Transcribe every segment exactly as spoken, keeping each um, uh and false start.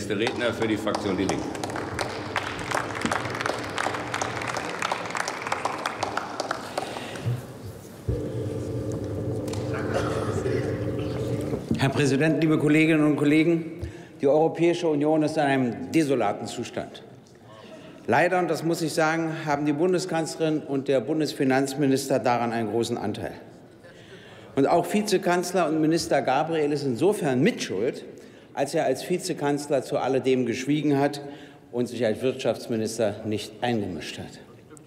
Nächster Redner für die Fraktion Die Linke. Herr Präsident, liebe Kolleginnen und Kollegen! Die Europäische Union ist in einem desolaten Zustand. Leider, und das muss ich sagen, haben die Bundeskanzlerin und der Bundesfinanzminister daran einen großen Anteil. Und auch Vizekanzler und Minister Gabriel ist insofern mitschuld, als er als Vizekanzler zu alledem geschwiegen hat und sich als Wirtschaftsminister nicht eingemischt hat.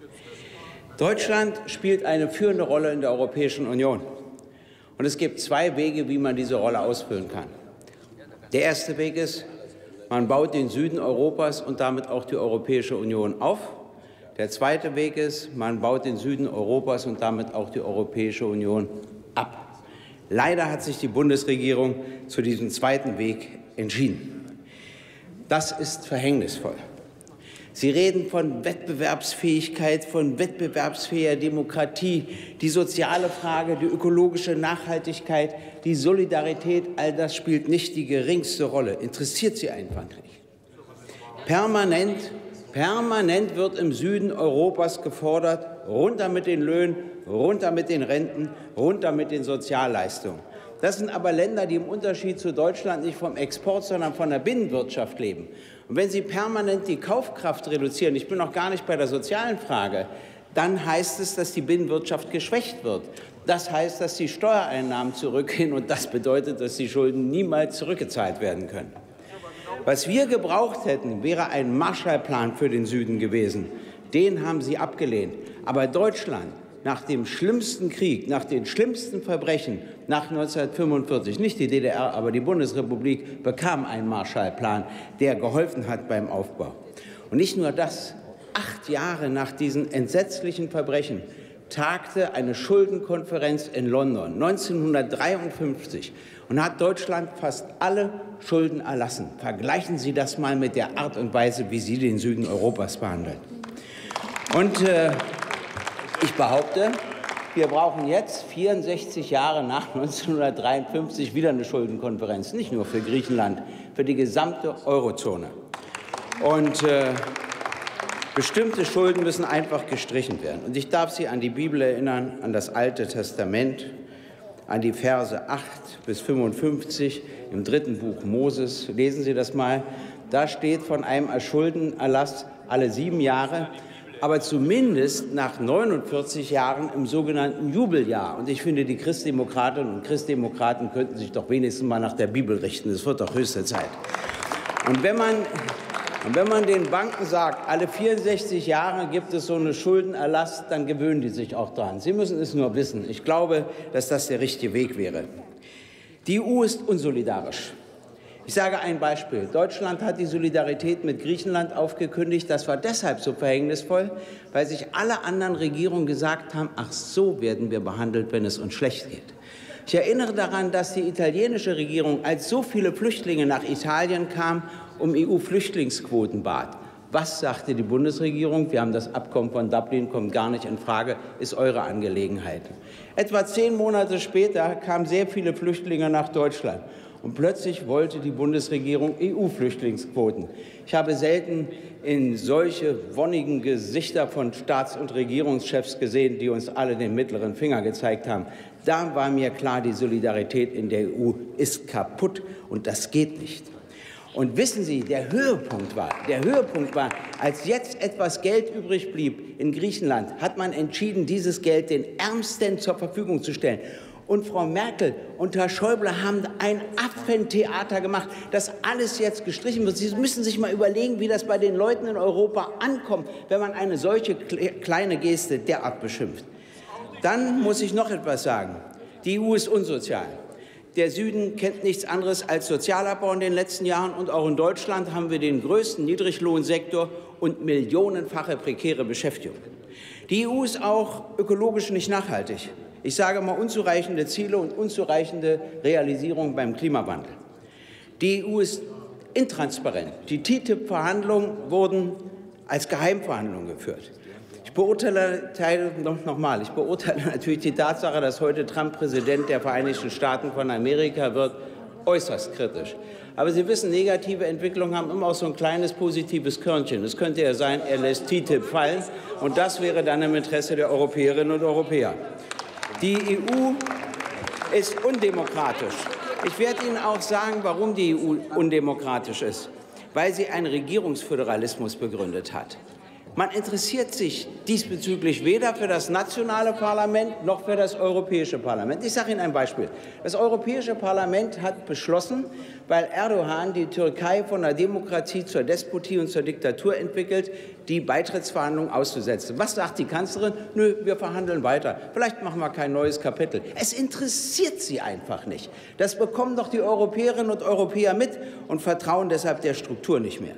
Deutschland spielt eine führende Rolle in der Europäischen Union. Und es gibt zwei Wege, wie man diese Rolle ausfüllen kann. Der erste Weg ist, man baut den Süden Europas und damit auch die Europäische Union auf. Der zweite Weg ist, man baut den Süden Europas und damit auch die Europäische Union ab. Leider hat sich die Bundesregierung zu diesem zweiten Weg entschieden. Das ist verhängnisvoll. Sie reden von Wettbewerbsfähigkeit, von wettbewerbsfähiger Demokratie, die soziale Frage, die ökologische Nachhaltigkeit, die Solidarität, all das spielt nicht die geringste Rolle, interessiert Sie einfach nicht. Permanent, permanent wird im Süden Europas gefordert, runter mit den Löhnen, runter mit den Renten, runter mit den Sozialleistungen. Das sind aber Länder, die im Unterschied zu Deutschland nicht vom Export, sondern von der Binnenwirtschaft leben. Und wenn Sie permanent die Kaufkraft reduzieren, ich bin noch gar nicht bei der sozialen Frage, dann heißt es, dass die Binnenwirtschaft geschwächt wird. Das heißt, dass die Steuereinnahmen zurückgehen, und das bedeutet, dass die Schulden niemals zurückgezahlt werden können. Was wir gebraucht hätten, wäre ein Marshallplan für den Süden gewesen. Den haben Sie abgelehnt. Aber Deutschland, nach dem schlimmsten Krieg, nach den schlimmsten Verbrechen nach neunzehnhundertfünfundvierzig, nicht die D D R, aber die Bundesrepublik, bekam einen Marshallplan, der geholfen hat beim Aufbau. Und nicht nur das, acht Jahre nach diesen entsetzlichen Verbrechen tagte eine Schuldenkonferenz in London neunzehnhundertdreiundfünfzig und hat Deutschland fast alle Schulden erlassen. Vergleichen Sie das mal mit der Art und Weise, wie Sie den Süden Europas behandeln. Und äh, ich behaupte, wir brauchen jetzt, vierundsechzig Jahre nach neunzehnhundertdreiundfünfzig, wieder eine Schuldenkonferenz, nicht nur für Griechenland, für die gesamte Eurozone. Und äh, bestimmte Schulden müssen einfach gestrichen werden. Und ich darf Sie an die Bibel erinnern, an das Alte Testament, an die Verse acht bis fünfundfünfzig im dritten Buch Moses. Lesen Sie das mal. Da steht von einem Schuldenerlass alle sieben Jahre, aber zumindest nach neunundvierzig Jahren im sogenannten Jubeljahr. Und ich finde, die Christdemokratinnen und Christdemokraten könnten sich doch wenigstens mal nach der Bibel richten. Es wird doch höchste Zeit. Und wenn man, und wenn man den Banken sagt, alle vierundsechzig Jahre gibt es so einen Schuldenerlass, dann gewöhnen die sich auch dran. Sie müssen es nur wissen. Ich glaube, dass das der richtige Weg wäre. Die E U ist unsolidarisch. Ich sage ein Beispiel. Deutschland hat die Solidarität mit Griechenland aufgekündigt. Das war deshalb so verhängnisvoll, weil sich alle anderen Regierungen gesagt haben, ach, so werden wir behandelt, wenn es uns schlecht geht. Ich erinnere daran, dass die italienische Regierung, als so viele Flüchtlinge nach Italien kamen, um E U-Flüchtlingsquoten bat. Was sagte die Bundesregierung? Wir haben das Abkommen von Dublin, kommt gar nicht in Frage, ist eure Angelegenheit. Etwa zehn Monate später kamen sehr viele Flüchtlinge nach Deutschland. Und plötzlich wollte die Bundesregierung E U-Flüchtlingsquoten. Ich habe selten in solche wonnigen Gesichter von Staats- und Regierungschefs gesehen, die uns alle den mittleren Finger gezeigt haben. Da war mir klar, die Solidarität in der E U ist kaputt, und das geht nicht. Und wissen Sie, der Höhepunkt war, der Höhepunkt war, als jetzt etwas Geld übrig blieb in Griechenland, hat man entschieden, dieses Geld den Ärmsten zur Verfügung zu stellen. Und Frau Merkel und Herr Schäuble haben ein Affentheater gemacht, dass alles jetzt gestrichen wird. Sie müssen sich mal überlegen, wie das bei den Leuten in Europa ankommt, wenn man eine solche kleine Geste derart beschimpft. Dann muss ich noch etwas sagen. Die E U ist unsozial. Der Süden kennt nichts anderes als Sozialabbau in den letzten Jahren. Und auch in Deutschland haben wir den größten Niedriglohnsektor und millionenfache prekäre Beschäftigung. Die E U ist auch ökologisch nicht nachhaltig. Ich sage mal unzureichende Ziele und unzureichende Realisierung beim Klimawandel. Die E U ist intransparent. Die T T I P-Verhandlungen wurden als Geheimverhandlungen geführt. Ich beurteile, noch mal, ich beurteile natürlich die Tatsache, dass heute Trump Präsident der Vereinigten Staaten von Amerika wird, äußerst kritisch. Aber Sie wissen, negative Entwicklungen haben immer auch so ein kleines positives Körnchen. Es könnte ja sein, er lässt T T I P fallen, und das wäre dann im Interesse der Europäerinnen und Europäer. Die E U ist undemokratisch. Ich werde Ihnen auch sagen, warum die E U undemokratisch ist. Weil sie einen Regierungsföderalismus begründet hat. Man interessiert sich diesbezüglich weder für das nationale Parlament noch für das Europäische Parlament. Ich sage Ihnen ein Beispiel. Das Europäische Parlament hat beschlossen, weil Erdogan die Türkei von der Demokratie zur Despotie und zur Diktatur entwickelt, die Beitrittsverhandlungen auszusetzen. Was sagt die Kanzlerin? Nö, wir verhandeln weiter. Vielleicht machen wir kein neues Kapitel. Es interessiert sie einfach nicht. Das bekommen doch die Europäerinnen und Europäer mit und vertrauen deshalb der Struktur nicht mehr.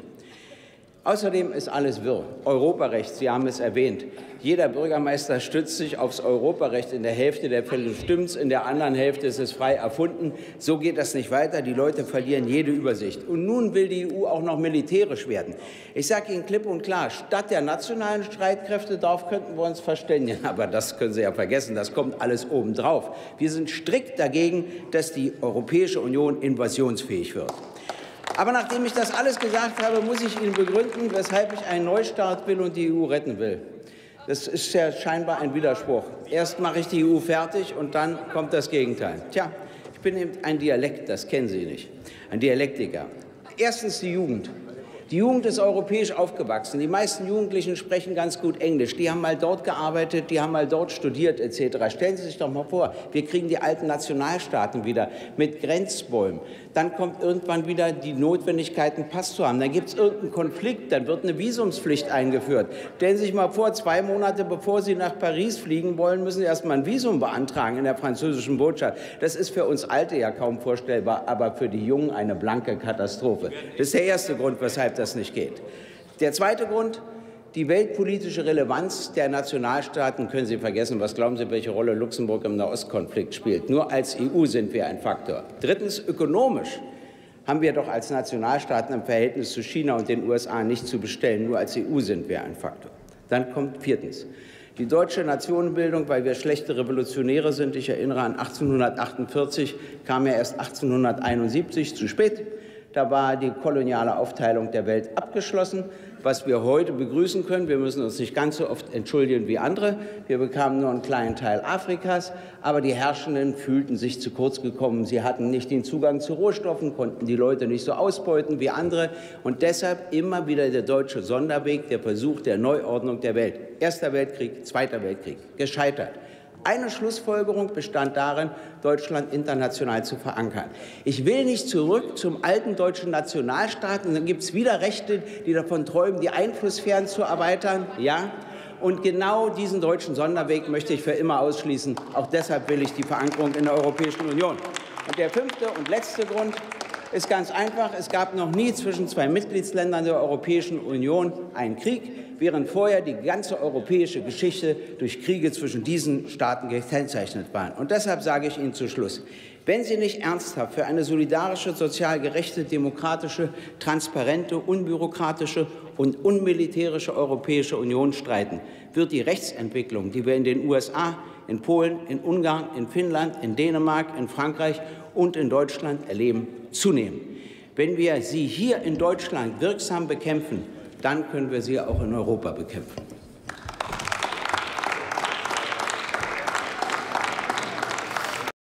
Außerdem ist alles wirr. Europarecht, Sie haben es erwähnt. Jeder Bürgermeister stützt sich aufs Europarecht. In der Hälfte der Fälle stimmt es, in der anderen Hälfte ist es frei erfunden. So geht das nicht weiter. Die Leute verlieren jede Übersicht. Und nun will die E U auch noch militärisch werden. Ich sage Ihnen klipp und klar, statt der nationalen Streitkräfte, darauf könnten wir uns verständigen. Aber das können Sie ja vergessen, das kommt alles obendrauf. Wir sind strikt dagegen, dass die Europäische Union invasionsfähig wird. Aber nachdem ich das alles gesagt habe, muss ich Ihnen begründen, weshalb ich einen Neustart will und die E U retten will. Das ist ja scheinbar ein Widerspruch. Erst mache ich die E U fertig und dann kommt das Gegenteil. Tja, ich bin eben ein Dialekt, das kennen Sie nicht, ein Dialektiker. Erstens die Jugend. Die Jugend ist europäisch aufgewachsen. Die meisten Jugendlichen sprechen ganz gut Englisch. Die haben mal dort gearbeitet, die haben mal dort studiert et cetera. Stellen Sie sich doch mal vor, wir kriegen die alten Nationalstaaten wieder mit Grenzbäumen. Dann kommt irgendwann wieder die Notwendigkeit, einen Pass zu haben. Dann gibt es irgendeinen Konflikt, dann wird eine Visumspflicht eingeführt. Stellen Sie sich mal vor, zwei Monate bevor Sie nach Paris fliegen wollen, müssen Sie erst mal ein Visum beantragen in der französischen Botschaft. Das ist für uns Alte ja kaum vorstellbar, aber für die Jungen eine blanke Katastrophe. Das ist der erste Grund, weshalb das nicht geht. Der zweite Grund, die weltpolitische Relevanz der Nationalstaaten können Sie vergessen. Was glauben Sie, welche Rolle Luxemburg im Nahostkonflikt spielt? Nur als E U sind wir ein Faktor. Drittens, ökonomisch haben wir doch als Nationalstaaten im Verhältnis zu China und den U S A nicht zu bestellen. Nur als E U sind wir ein Faktor. Dann kommt viertens die deutsche Nationenbildung, weil wir schlechte Revolutionäre sind. Ich erinnere an achtzehnhundertachtundvierzig, kam ja erst achtzehnhunderteinundsiebzig, zu spät. Da war die koloniale Aufteilung der Welt abgeschlossen, was wir heute begrüßen können. Wir müssen uns nicht ganz so oft entschuldigen wie andere. Wir bekamen nur einen kleinen Teil Afrikas, aber die Herrschenden fühlten sich zu kurz gekommen. Sie hatten nicht den Zugang zu Rohstoffen, konnten die Leute nicht so ausbeuten wie andere. Und deshalb immer wieder der deutsche Sonderweg, der Versuch der Neuordnung der Welt. Erster Weltkrieg, Zweiter Weltkrieg, gescheitert. Eine Schlussfolgerung bestand darin, Deutschland international zu verankern. Ich will nicht zurück zum alten deutschen Nationalstaat, und dann gibt es wieder Rechte, die davon träumen, die Einflusssphären zu erweitern. Ja? Und genau diesen deutschen Sonderweg möchte ich für immer ausschließen. Auch deshalb will ich die Verankerung in der Europäischen Union. Und der fünfte und letzte Grund ist ganz einfach. Es gab noch nie zwischen zwei Mitgliedsländern der Europäischen Union einen Krieg, während vorher die ganze europäische Geschichte durch Kriege zwischen diesen Staaten gekennzeichnet war. Und deshalb sage ich Ihnen zu Schluss, wenn Sie nicht ernsthaft für eine solidarische, sozial gerechte, demokratische, transparente, unbürokratische und unmilitärische Europäische Union streiten, wird die Rechtsentwicklung, die wir in den U S A, in Polen, in Ungarn, in Finnland, in Dänemark, in Frankreich und in Deutschland erleben, zunehmen. Wenn wir sie hier in Deutschland wirksam bekämpfen, dann können wir sie auch in Europa bekämpfen.